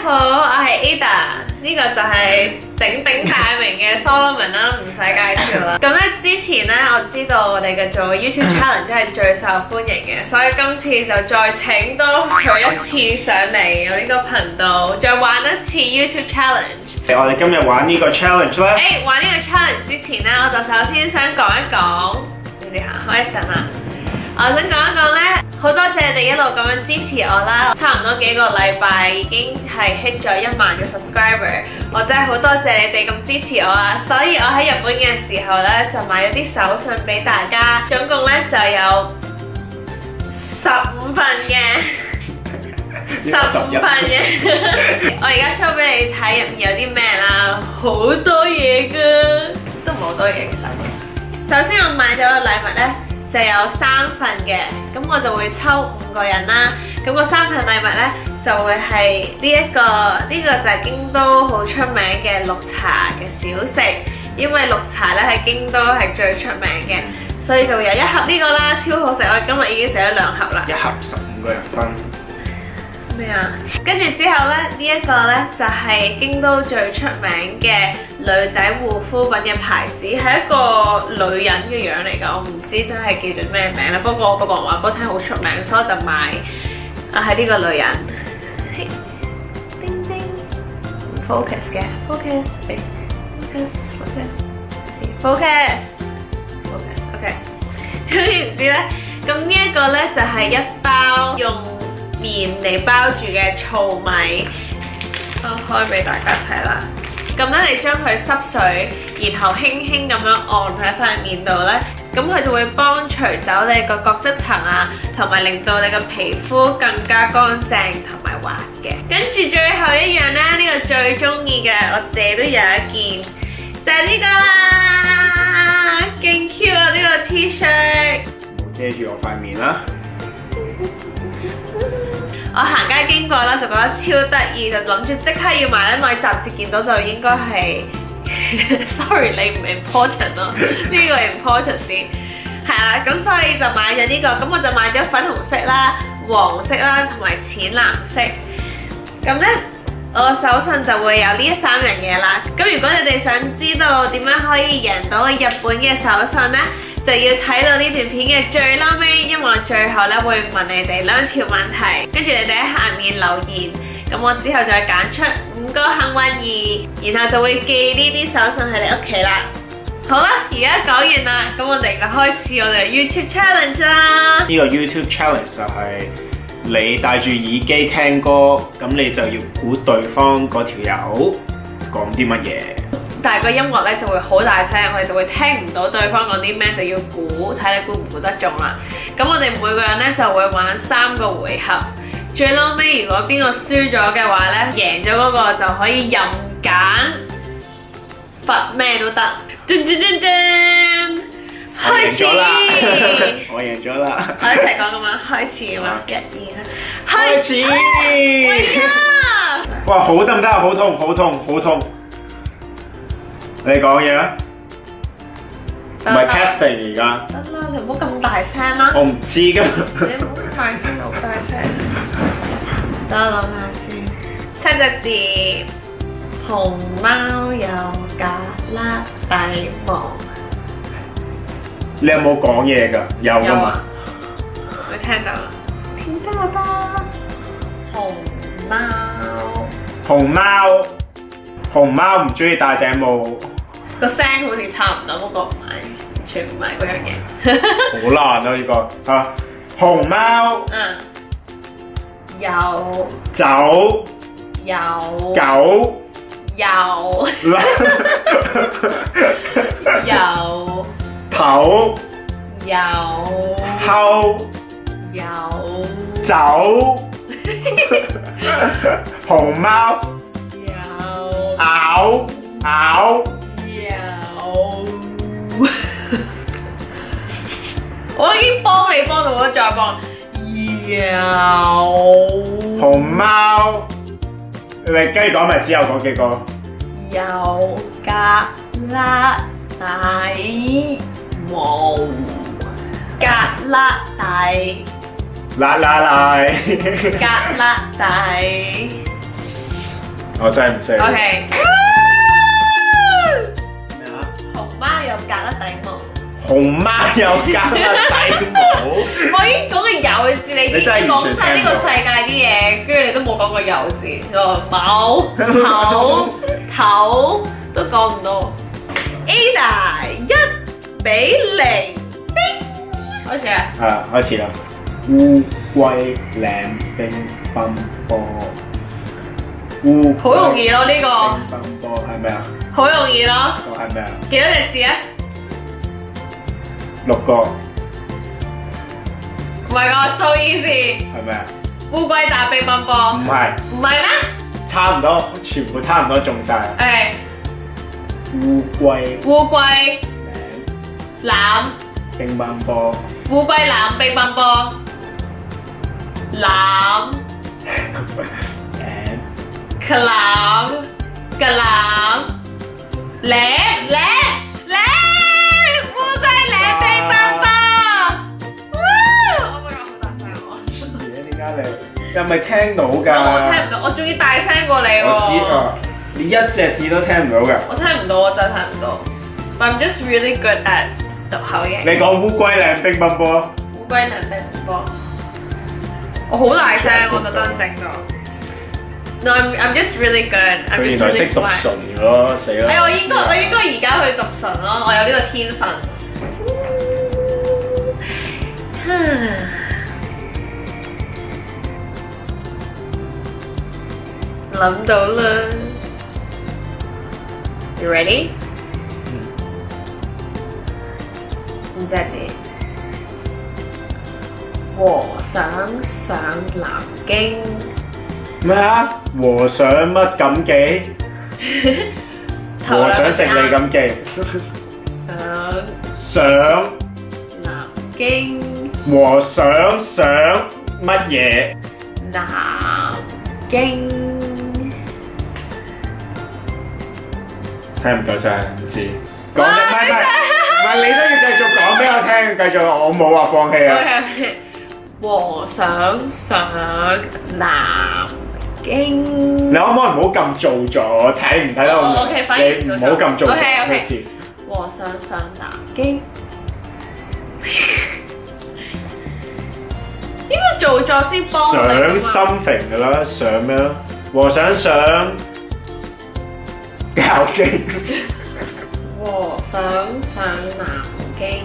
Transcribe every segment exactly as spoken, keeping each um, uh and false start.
好，我係 Ada， 呢個就係鼎鼎大名嘅 Solomon 啦，唔使介紹啦。咁咧之前咧，我知道我哋嘅做 YouTube challenge 真係最受歡迎嘅，所以今次就再請多佢一次上嚟我呢個頻道，再玩一次 YouTube challenge。 我哋今日玩呢個 challenge 咧。 誒，玩呢個 challenge 之前咧，我就首先想講一講，你哋行開一陣啦。我想講一講咧，好多謝你哋一路咁樣支持我啦，差唔多幾個禮拜已經係 hit 咗一萬個 subscriber， 我真係好多謝你哋咁支持我啊！所以我喺日本嘅時候咧，就買咗啲手信俾大家，總共咧就有十五份嘅。十五份嘅，我而家 show 俾你睇入面有啲咩啦，好多嘢噶，都唔係好多嘢其實。首先我買咗個禮物咧，就有三份嘅，咁我就會抽五個人啦。咁個三份禮物咧就會係呢一個，呢、這個就係京都好出名嘅綠茶嘅小食，因為綠茶咧喺京都係最出名嘅，所以就會有一盒呢個啦，超好食。我今日已經食咗兩盒啦。 一盒十五個人分。 咩啊？跟住之後咧，呢、這、一個咧就係京都最出名嘅女仔護膚品嘅牌子，係一個女人嘅樣嚟㗎。我唔知真係叫做咩名啦。不過不過話俾我聽好出名，所以我就買啊係呢個女人。叮叮 ，focus 嘅 ，focus， focus，focus，focus，focus， OK。跟住唔知咧，咁呢一個咧就係一包用麵嚟包住嘅糙米，我開俾大家睇啦。咁咧，你將佢濕水，然後輕輕咁樣按喺塊面度咧，咁佢就會幫除走你個角質層啊，同埋令到你個皮膚更加乾淨同埋滑嘅。跟住最後一樣咧，呢、這個最中意嘅，我自己都有一件，就係、是、呢個啦，勁 Q 啊！呢、這個 T-shirt， 冇遮住我塊面啦。 我行街經過啦，就覺得超得意，就諗住即刻要買啦。因為雜誌見到就應該係，sorry 你唔 important 咯，呢個 important 啲。係啦，咁所以就買咗呢個，咁我就買咗粉紅色啦、黃色啦同埋淺藍色。咁咧，我手信就會有呢三樣嘢啦。咁如果你哋想知道點樣可以贏到日本嘅手信咧，就要睇到呢段片嘅最撈尾，因為我最後咧會問你哋兩條問題，跟住你哋喺下面留言，咁我之後再揀出五個幸運兒，然後就會寄呢啲手信喺你屋企啦。好啦，而家講完啦，咁我哋就開始我哋 YouTube challenge 啦。呢個 YouTube challenge 就係你戴住耳機聽歌，咁你就要估對方嗰條友講啲乜嘢。 但係個音樂咧就會好大聲，我哋就會聽唔到對方講啲咩，就要估，睇你估唔估得中啦。咁我哋每個人咧就會玩三個回合，最撈尾如果邊個輸咗嘅話咧，贏咗嗰個就可以任揀罰咩都得。噔噔噔噔，開始！ 我贏咗啦！ 我一齊講咁樣，開始咁樣，一、二、開始！喂呀！ 哇，好得唔得啊？好痛，好痛，好痛！你講嘢啦，唔係 testing 而家。 得啦，你唔好咁大聲啦。 我唔知㗎。 你唔好咁大聲，好大聲。等我諗下先。七隻字，熊貓有胳肋底毛。 你有冇講嘢㗎？有㗎嘛？ 我聽到啦。聽到啦。熊貓。 熊貓。熊貓唔中意戴頂帽， 個聲好似差唔多，不過唔係，完全唔係嗰樣嘢。 好難啊呢個啊！熊貓， 嗯，有走， 有狗， 有有頭， 有後， 有走，熊貓。咬咬有，我已經幫你幫到我再幫。有熊貓，你跟住講咪之後嗰幾個。 有胳肋底毛，胳肋底， 啦啦啦， 胳肋底。 我真係唔識。 OK。 咩啊？ 熊貓有格粒底毛。 熊貓有格粒底毛。 我已經講個有字，你已經講晒呢個世界啲嘢，跟住你都冇講個有字，冇頭頭都講唔到。Ada 一比零，叮，開始啊！ 係啊，開始啦。烏龜靚乒乓波，烏好容易咯呢個。 乒乓波係咩啊？ 好容易咯。 個係咩啊？ 幾多隻字啊？ 六個。 唔係個 so easy。 係咩啊？ 烏龜打乒乓波。 唔係。 唔係咩？ 差唔多，全部差唔多中晒。 誒。 烏龜。 烏龜。攬。 乒乓波。 烏龜攬乒乓波。攬。佢攬。佢攬。舐舐舐。烏龜舐乒乓波。我覺得好大聲喎。 點解你又咪聽到㗎？ 我聽唔到，我仲要大聲過你喎。 我知啊，你一隻字都聽唔到㗎。我聽唔到，我真係聽唔到。But I'm just really good at 讀口型。 你講烏龜靚乒乓波。 烏龜靚乒乓波。我好大聲，我特登整咗。No, I'm I'm just really good. I'm just really smart. 原來識讀唇㗎咯，死啦！誒，我應該我應該而家去讀唇咯，我有呢個天分。諗到啦。You ready？ 五隻字。和尚上南京。 咩啊？和尚乜咁記？和尚食你咁記。 上上南京。 和尚上乜嘢？ 南京。 聽唔到真係唔知。講咗唔係唔係唔係，你都要繼續講俾我聽，繼續我冇話放棄啊。 Okay, okay. 和尚上南京。你可唔可以唔好咁做作？睇唔睇得我？ OK， 反而你唔好咁做作。 OK OK。 一次。 和尚上南京。應該做作先幫你㗎嘛。 上心平㗎啦，上咩咯？和尚上教經。 和尚上南京。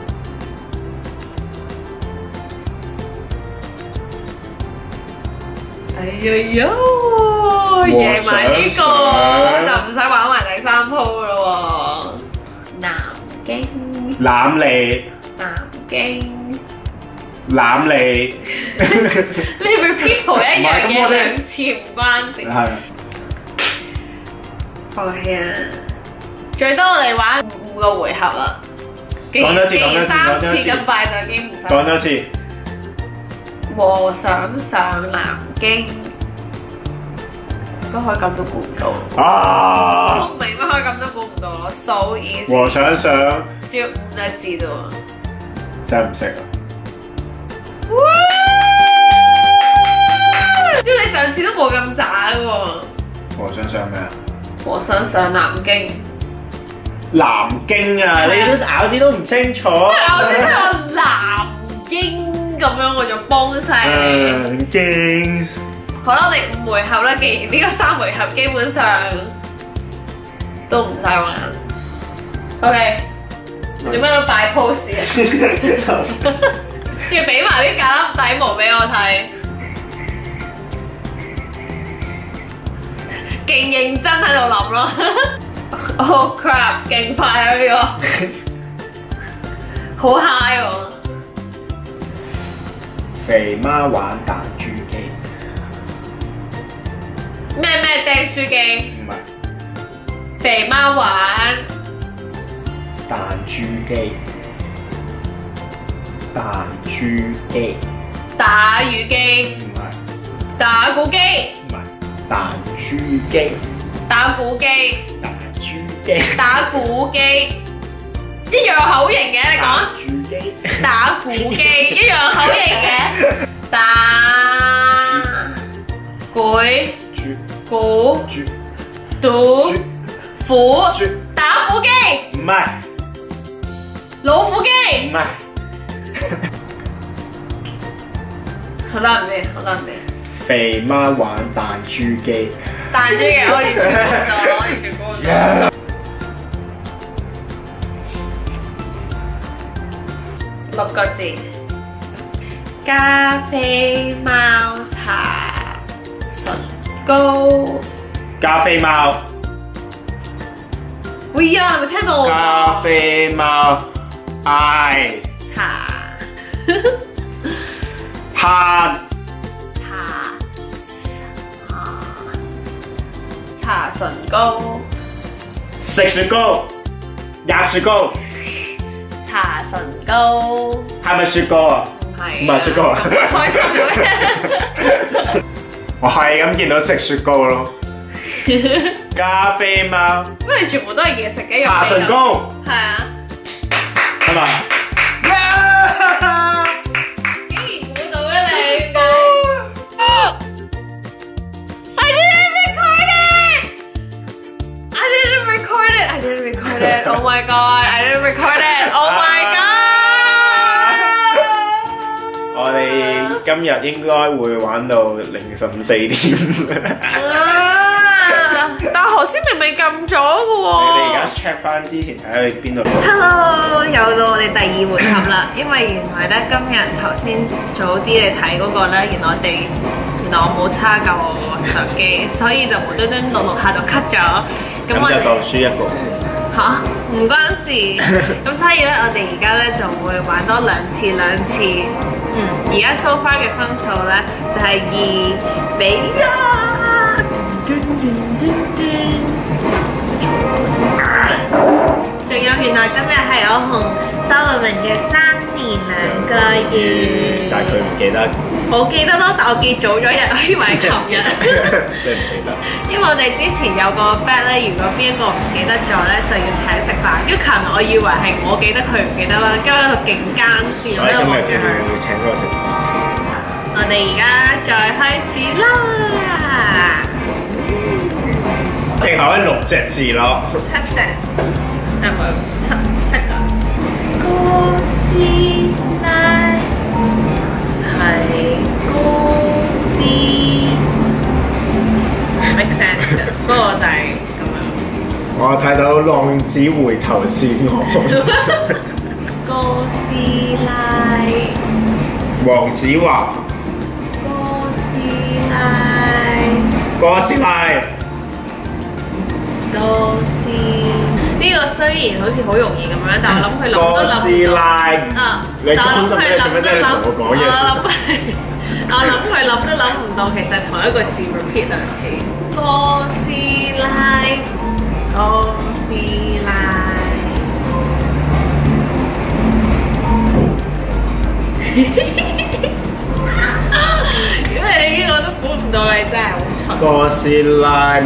哎呀呀！贏埋呢個就唔使玩埋第三鋪咯喎。南京。 攬你。 南京。 攬你。 你 repeat 同一樣嘢兩次唔關事。 係。 放棄啊！最多我哋玩五個回合啦。 講多次，講多次， 三次咁快就已經唔使。 講多次。 和尚上南京。都可以咁都估唔到。啊！聰明乜可以咁都估唔到咯 ，so easy。和尚上。仲要五隻字啫喎。 真係唔識啊！ 因為你上次都冇咁渣嘅喎。 和尚上咩啊？ 和尚上南京。 南京啊！你都咬字都唔清楚。 咬字聽我南京咁樣，我就幫晒你。 南京。 好啦，我哋五回合啦，既然呢個三回合基本上都唔使玩。OK， 你乜都擺 pose 啊？要俾埋啲假粒底毛俾我睇，勁認真喺度諗咯。Oh crap， 勁快啊呢個，好 high 喎！ 肥媽玩彈珠機。 咩咩釘書機？ 唔係。 肥媽玩彈珠機。彈珠機。 打魚機。 唔係。 打鼓機。 唔係。彈珠機。 打鼓機。 彈珠機。 打鼓機。一樣口型嘅，你講。 彈珠機。 打鼓機一樣口型嘅。打。 攰、 豬、 鼓、 豬、 賭、 豬、 虎、 豬、 打虎機、 唔係， 老虎機。 唔係， 好多人哋，好多人哋。 肥媽玩彈珠機。 彈珠嘅，我完全估唔到，我完全估唔到。六個字。咖啡貓茶唇膏。 加菲貓。 會啊，係咪聽到我講？ 咖啡貓。嗌。 茶。 慳。 茶唇膏， 食雪糕，吔雪糕， 茶唇膏， 係咪雪糕啊？ 唔係， 唔係雪糕啊！ 開心嘅。 我係咁見到食雪糕咯。咖啡貓， 乜你全部都係嘢食嘅？ 茶唇膏， 係啊， 係咪？ 竟然估到嘅你！I didn't record it. Oh my god! I didn't record it. Oh my god! 我哋今日應該會玩到凌晨四點。 但係頭先明明撳咗嘅喎。 你哋而家 check 翻之前睇下你邊度。 Hello， 又到我哋第二回合啦。因為原來咧今日頭先早啲你睇嗰個咧，原來我哋原來我冇叉夠我相機，所以就無端端錄錄下就 cut 咗。 咁就當輸一個。 嚇，唔關事。咁所以咧，我哋而家咧就會玩多兩次兩次。嗯，而家 so far 嘅分數咧就係二比一。仲有原來今日係我同沙律文嘅三年兩個月。 但係佢唔記得。 我記得咯，但我記早咗日，我以為係琴日。 即係唔記得。 因為我哋之前有個 bet 咧，如果邊一個唔記得咗咧，就要請食飯。跟住琴日我以為係我記得佢唔記得啦，跟住喺度勁奸笑咧望住佢。 要請嗰個食飯。 我哋而家再開始啦！ 剩後嗰六隻字咯。 七隻，係咪七七個？哥斯拉係哥斯 make sense 嘅，不過就係咁樣。 我睇到浪子回頭是岸。 哥斯拉， 黃子華。 哥斯拉， 哥斯拉。 哥斯呢個雖然好似好容易咁樣，但我諗佢諗都諗唔到。哥斯拉啊！ 你講得咩？做咩啫？同我講嘢先。 我諗佢諗都諗唔到，其實同一個字 repeat 兩次。哥斯拉，哥斯拉。如果你呢個都估唔到，你真係好蠢。 哥斯拉，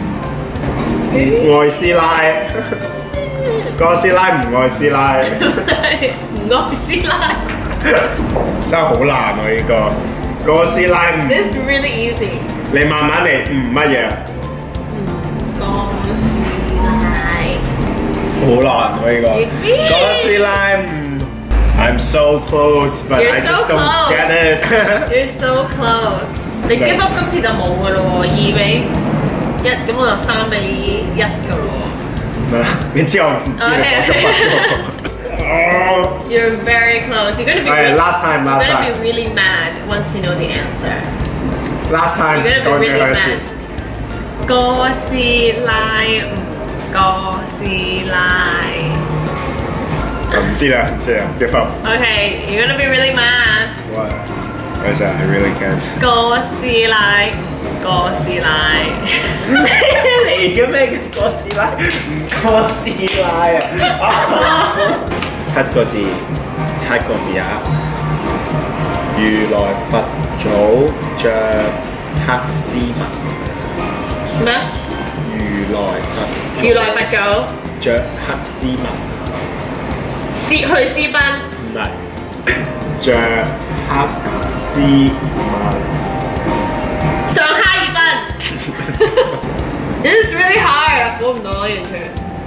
愛斯拉，哥斯拉唔愛斯拉， 唔愛斯拉， 真係好難喎呢個。哥斯拉唔 ，This is really easy。 你慢慢嚟，唔乜嘢？ 哥斯拉， 好難喎呢個。哥斯拉唔 ，I'm so close, but I just don't get it. You're so close。你 give up 今次就冇㗎咯喎，二比一，咁我就三比一㗎咯喎。 你知我唔知我 You're very close. You're gonna be really, really, last time, last you're gonna time. be really mad once you know the answer. Last time. You're gonna be really mad. 哥斯拉，哥斯拉。 我唔知啦，唔知啦 ，give up. Okay, you're gonna be really mad. What? What is that? I really can't. 哥斯拉，哥斯拉。 嚟嘅咩？哥斯拉，唔哥斯拉啊！七個字，七個字啊！如來佛祖着黑絲襪。 咩？ 如來佛如來佛祖着黑絲襪。 私去私奔。 唔係，着黑絲襪。 上哈爾濱。This is really hard， 估唔到咯，完全。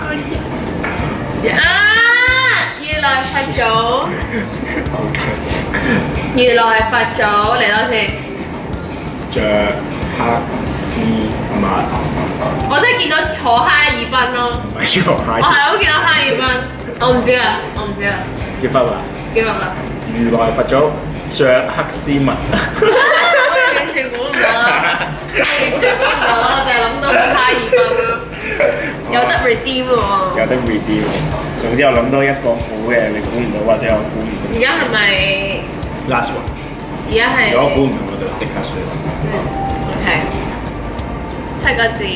啊！如來佛祖，如來佛祖嚟多次。 着黑絲襪。 我真係見到坐哈爾濱咯。 唔係坐哈爾。 我係我見到哈爾濱，我唔知啊，我唔知啊。 叫乜話？ 叫乜話？ 如來佛祖着黑絲襪。 我完全估唔到啦，完全估唔到啦，我就係諗到去哈爾濱啦。有得 redeem 喎。有得 redeem。總之我諗到一個估嘅，你估唔到或者我估唔到。 而家係咪 last one？ 而家係。 如果估唔到我就即刻輸。 嗯 ，OK。七個字，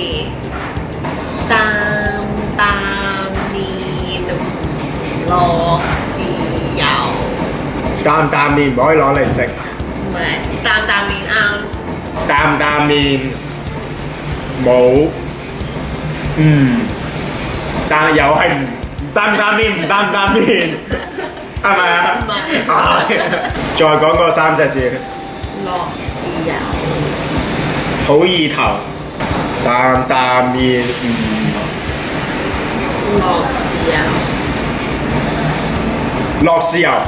擔擔麵落豉油。 擔擔麵唔可以攞嚟食。 唔係，擔擔麵啱。 擔擔麵冇，嗯，但又係唔擔擔麵唔擔擔麵，係咪啊？ 唔係。 再講嗰三隻字。 落豉油。 好意頭。擔擔麵唔落豉油。 落豉油。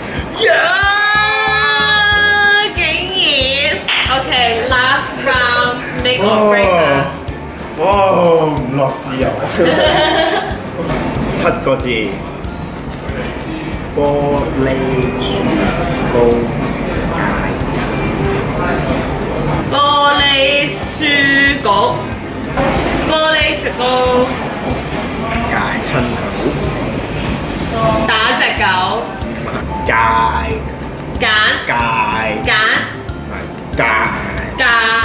竟然 ，OK，last round make or break 啊！ 哇，唔落豉油。七個字，玻璃雪糕解親。 玻璃雪糕，玻璃雪糕解親口。 打隻狗。 解。 揀。 解。 揀。 解。 價。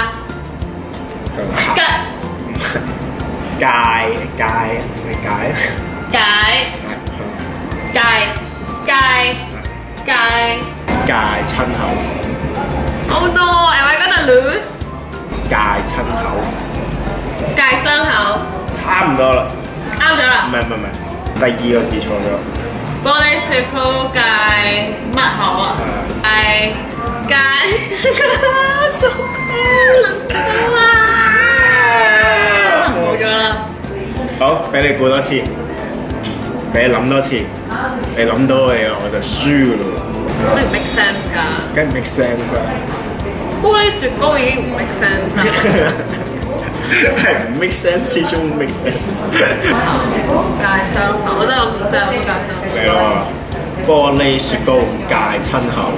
吉。 解解你解。 解。解。解。解。 解親口。 Oh no! Am I gonna lose? 解親口。 解傷口。 差唔多啦。 啱咗啦。 唔係唔係唔係，第二個字錯咗。 玻璃雪糕解乜口啊？解解。So close！ 冇咗啦。 好，俾你估多次，俾你諗多次，你諗到嘅我就輸噶咯。 都唔 make sense 㗎。 梗係 make sense 啦。 玻璃雪糕已經唔 make sense 啦。 係唔 make sense 之中 make sense。 戒傷口，我真係諗唔到真係諗到戒傷口。 嚟咯，玻璃雪糕戒親口。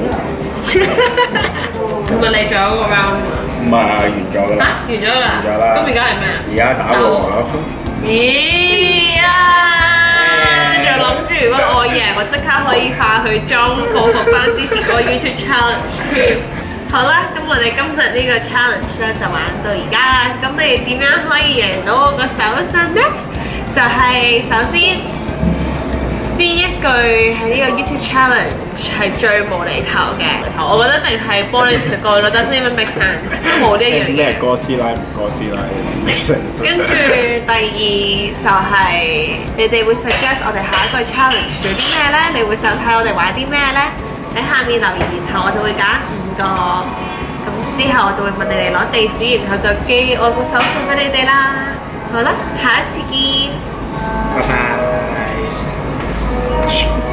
唔係你仲有一個 round 嘛？ 唔係完咗㗎啦。 嚇，完咗啦。 完咗啦。 咁而家係咩啊？ 而家打和咯。 咦啊！仲諗住如果我贏，我即刻可以化去妝報復翻之前嗰個 YouTube challenge 添。好啦，咁我哋今日呢個 challenge 咧就玩到而家啦。咁你哋點樣可以贏到我個手信呢？就係、是、首先邊一句喺呢個 YouTube challenge 係最無厘頭嘅？我覺得一定係玻璃雪糕咯，doesn't even make sense， 冇呢一樣嘢。 咩哥斯拉唔哥斯拉 make sense。 跟住第二就係、是、你哋會 suggest 我哋下一個 challenge 做啲咩呢？你會想睇我哋玩啲咩呢？喺下面留言，然後我就會揀五個，咁之後我就會問你哋攞地址，然後就寄我個手信俾你哋啦。好啦，下一次見， 拜拜。